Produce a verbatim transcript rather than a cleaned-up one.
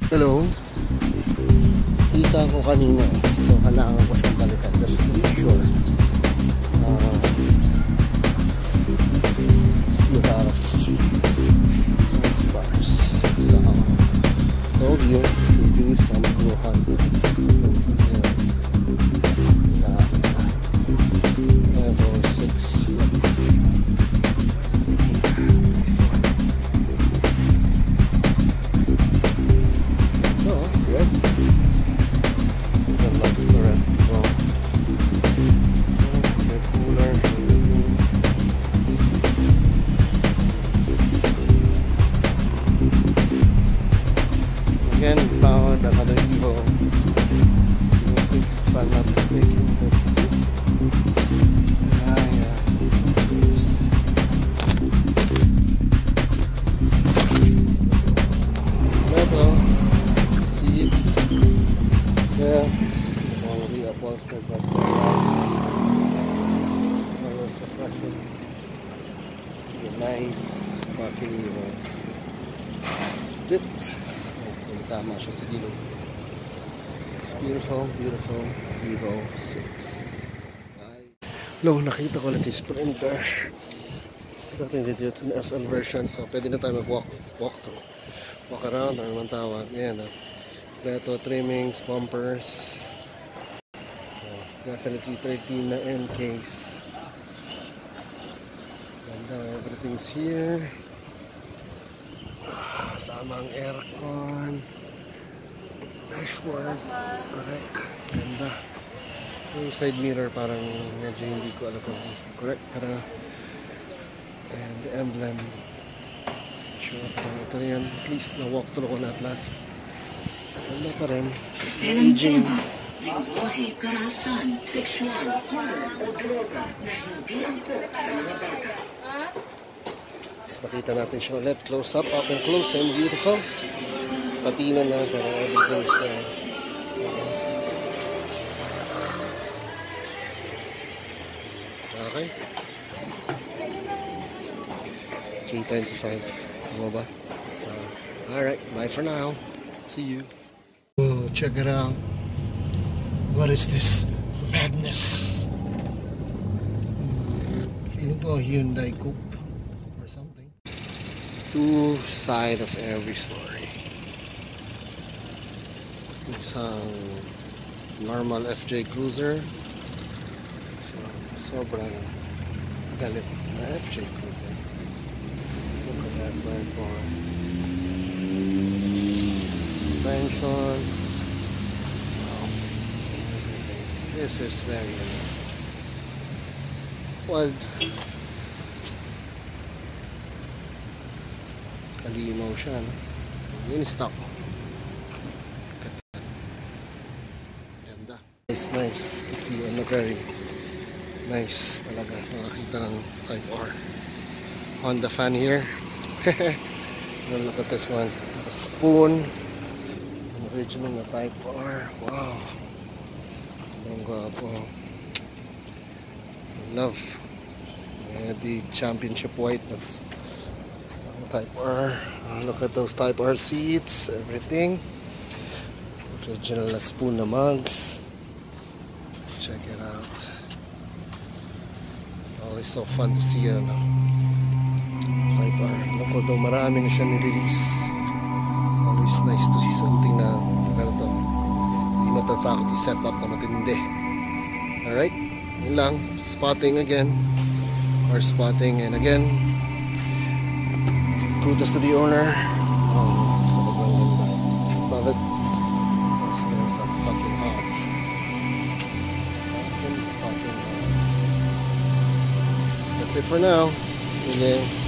Hello. Kita ko kanina. So, kailangan ko siyang balikan. Just to be sure. Uh, see a lot of nice cars. So, I told you to do some blue hunting. You can see here. Level six. Yep. Again, found another Evo six, if I'm not mistaken. Let's see. Ah, yeah, six. Level seats. Yeah, all reupholstered, but nice. Colors refreshing. Nice fucking Evo. That's it. Tama siya sa gilid. Beautiful, beautiful Evo six. Hello, nakita ko na yung Sprinter. Natin video to S L version. So, pwede na tayo mag-walk walk through. Walk around, or naman tawag. Ayan na. Leto, trimmings, bumpers. Oh, definitely thirteen na end case. Ganda, everything's here. Tamang aircon. Dashboard, correct, ganda. Yung side mirror parang medyo hindi ko alam kung correct, pero and the emblem, sure, ito na yan, at least na walk through ko na at last. Ganda pa rin, aging. Tapos nakita natin siya ulit, close up, up and close, and beautiful. Patina na para everything's there. Okay. G twenty-five. Ano ba? Uh, Alright, bye for now. See you. Oh, check it out. What is this madness? Feeling ko Hyundai Coupe or something. Two sides of every story. Isang normal F J Cruiser, so, sobrang galit na F J Cruiser. Look at that bird bar. Suspension. Wow. This is very wild. Kalimaw siya, no? In stock. It's nice to see on a very nice talaga nakakita ng Type R. Honda fan here. Look at this one. A spoon. An original na Type R. Wow. Ang gwapo. Love. Uh, the championship white. That's Type R. Uh, look at those Type R seats. Everything. Original na spoon na mugs. Check it out. Always so fun to see it. No? Type R. Look daw marami na siya ni-release. It's always nice to see something na ganito. Hindi matatakot i-set up na matindi. Alright? Yun lang. Spotting again. Or spotting. And again, kudos to the owner. Oh, sobrang ganda. Love it. So, it's so fucking hot. That's it for now. Sige.